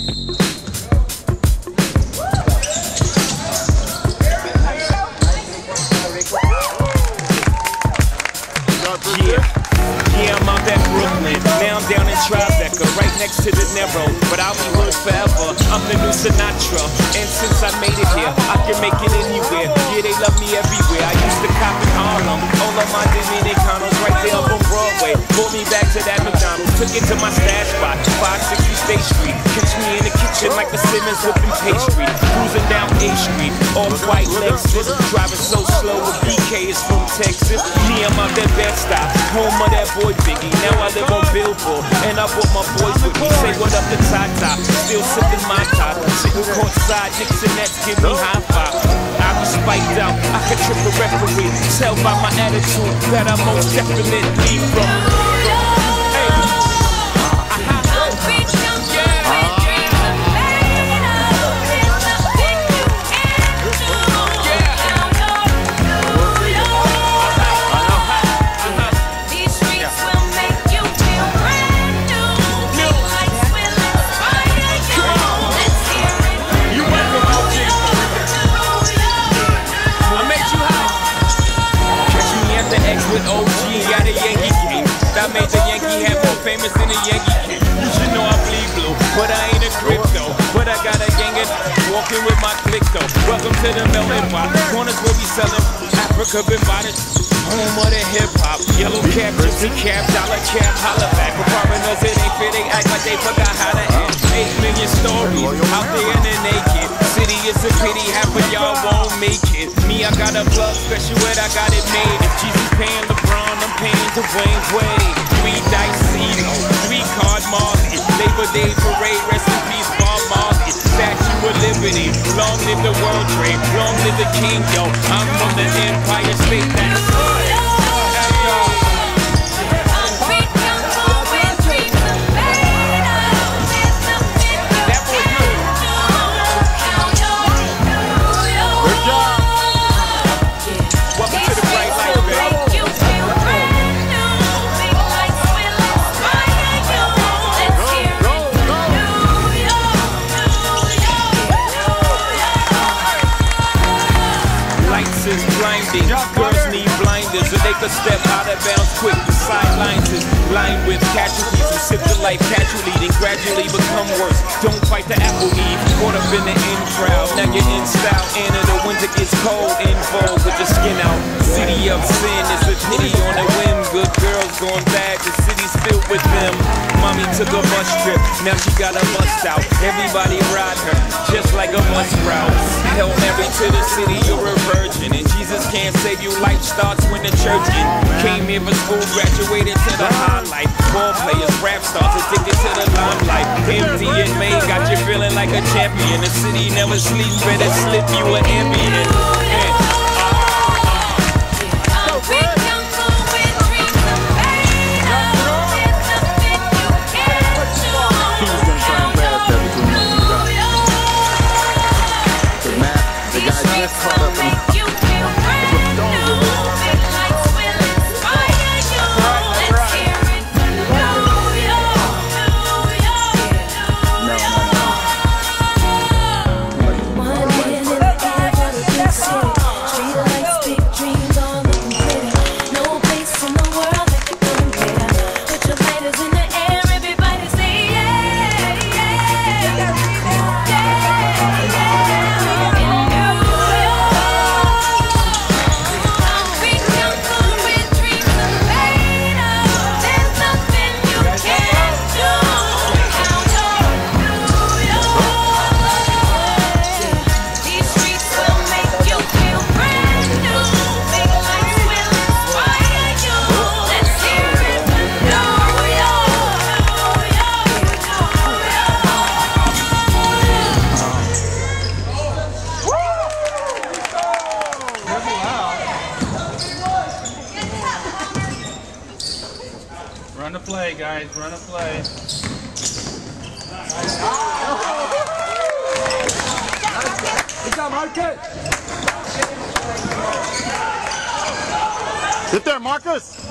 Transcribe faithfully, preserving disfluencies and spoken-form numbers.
Yeah, I'm out at Brooklyn. Now I'm down in Tribeca, right next to the Narrow. But I'll be hood forever. I'm the new Sinatra. And since I made it here, I can make it anywhere. Yeah, they love me everywhere. I used to cop in Harlem. All of my Dominicanos right there up on Broadway. Pulled me back to that McDonald's. Took it to my stash spot, five sixty State Street. Catch me in the kitchen like the Simmons whipping pastry. Cruising down A Street, off-white Lexus. Driving so slow with B K is from Texas. Me, I'm out that Bed-Stuy, home of that boy Biggie. Now I live on Billboard, and I brought my boys with me. Say what up to Tata, still sipping my top. Sitting courtside, Knicks and Nets give me high five. I be spiked out, I could trip a referee. Tell by my attitude that I'm most definitely from. With O G got a Yankee game. That made the Yankee hat more famous than a Yankee kid. You should know I bleed blue, but I ain't a crypto. But I got a gang of walking with my click though. Welcome to the melting pot. Corners will be selling Africa been bought home of the hip hop. Yellow cap, gypsy cap, dollar cap, holla back. For foreigners it ain't fit, they act like they forgot how to act. Eight million stories out there in the naked city. It's a pity half of y'all won't make it. Me, I got a plug special where I got it made. If Jesus paying LeBron, I'm paying Dwayne Wade. Three dice Cito, three card Marley. Labor Day parade, rest in peace, Bob Marley. Statue of Liberty, long live the World Trade, long live the King, yo. I'm from the Empire State. That's right. Blinding. Girls need blinders so they could step out of bounds quick. The sidelines is lined with casualties who sip the life casually, then gradually become worse. Don't fight the apple eve, caught up in the in crowd. Now you're in style, and in the winter gets cold. In vogue with your skin out. City of sin, it's a pity on the whim. Good girls going bad, the city's filled with them. Mommy took a bus trip, now she got a bust out. Everybody ride her, just like a bus route. Hail Mary to the city, you're a virgin. And Jesus can't save you, life starts when the church in. Came here for school, graduated to the highlight. Ball players, rap stars, addicted to the limelight. Empty and May got you feeling like a champion. The city never sleeps, better slip you an ambient. Yeah. Run the play, guys. Run the play. Good job, Marcus. Get there, Marcus.